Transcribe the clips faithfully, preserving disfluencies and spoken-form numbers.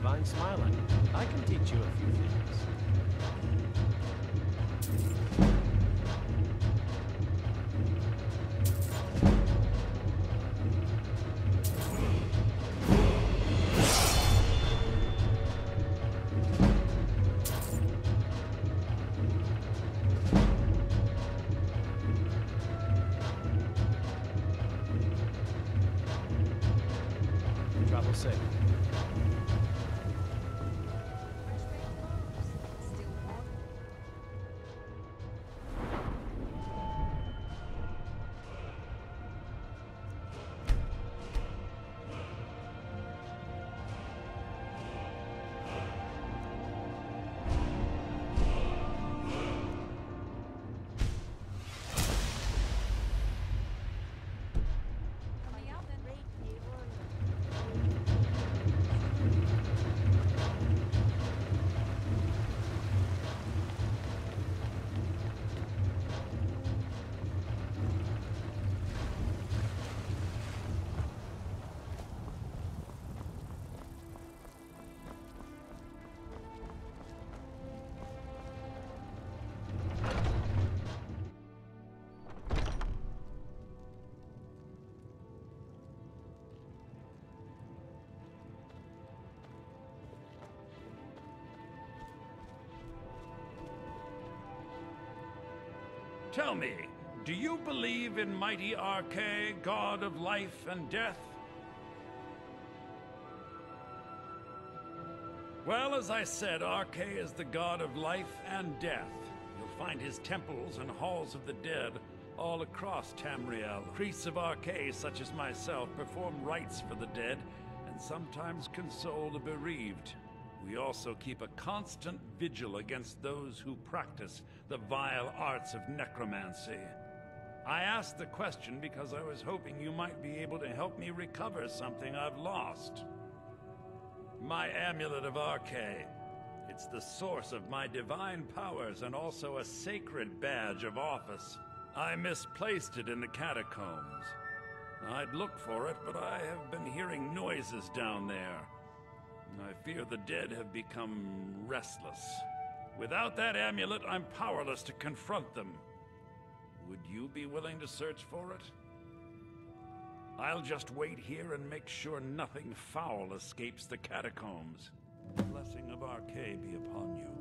divine smiling. I can teach you a few things. Travel safe. Tell me, do you believe in mighty Arkay, god of life and death? Well, as I said, Arkay is the god of life and death. You'll find his temples and halls of the dead all across Tamriel. Priests of Arkay, such as myself, perform rites for the dead and sometimes console the bereaved. We also keep a constant vigil against those who practice the vile arts of necromancy. I asked the question because I was hoping you might be able to help me recover something I've lost. My Amulet of Arkay. It's the source of my divine powers and also a sacred badge of office. I misplaced it in the catacombs. I'd looked for it, but I have been hearing noises down there. I fear the dead have become restless. Without that amulet, I'm powerless to confront them. Would you be willing to search for it? I'll just wait here and make sure nothing foul escapes the catacombs. The blessing of Arkay be upon you.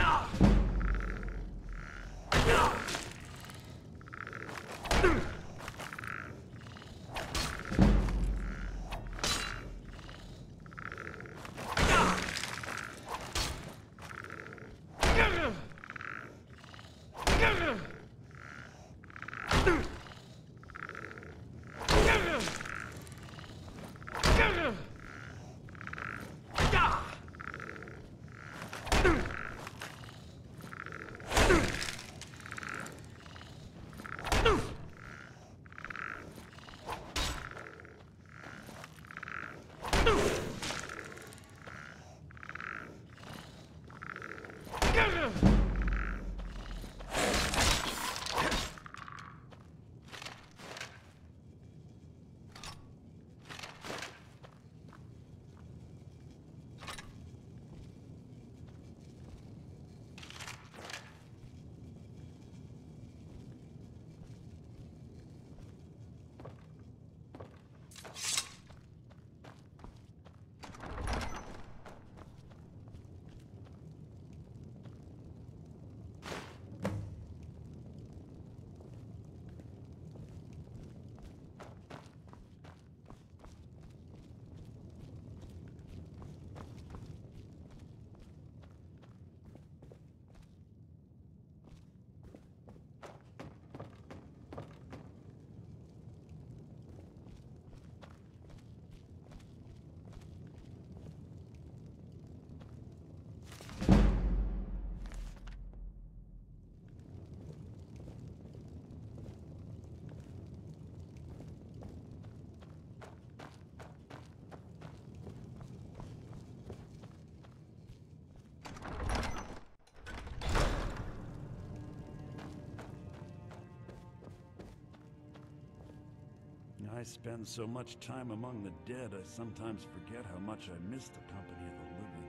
I spend so much time among the dead, I sometimes forget how much I miss the company of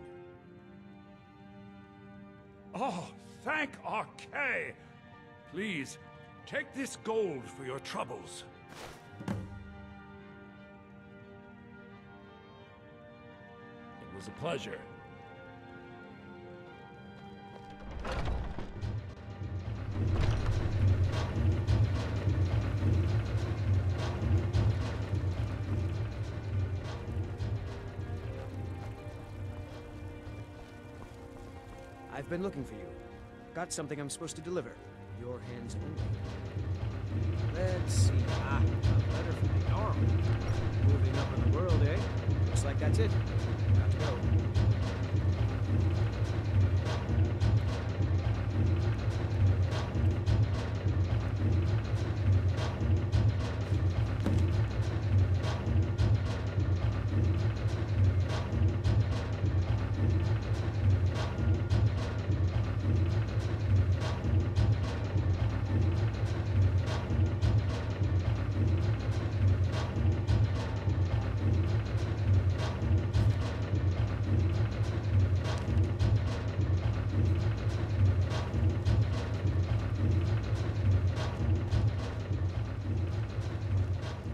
the living. Oh, thank Arkay! Please, take this gold for your troubles. It was a pleasure. I've been looking for you. Got something I'm supposed to deliver. Your hands only. Let's see. Ah, a letter from the Jarl. Moving up in the world, eh? Looks like that's it. Got to go.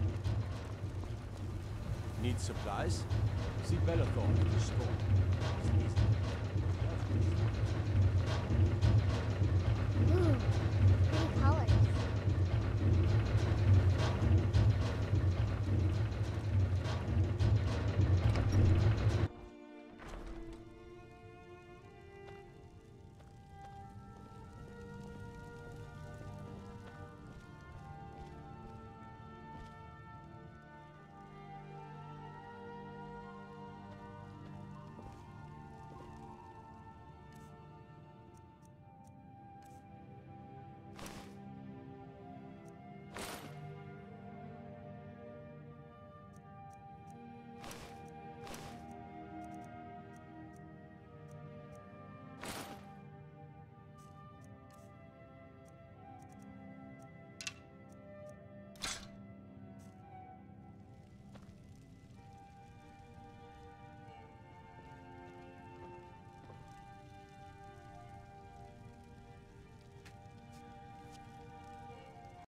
Need supplies? See Bellathorn in the store.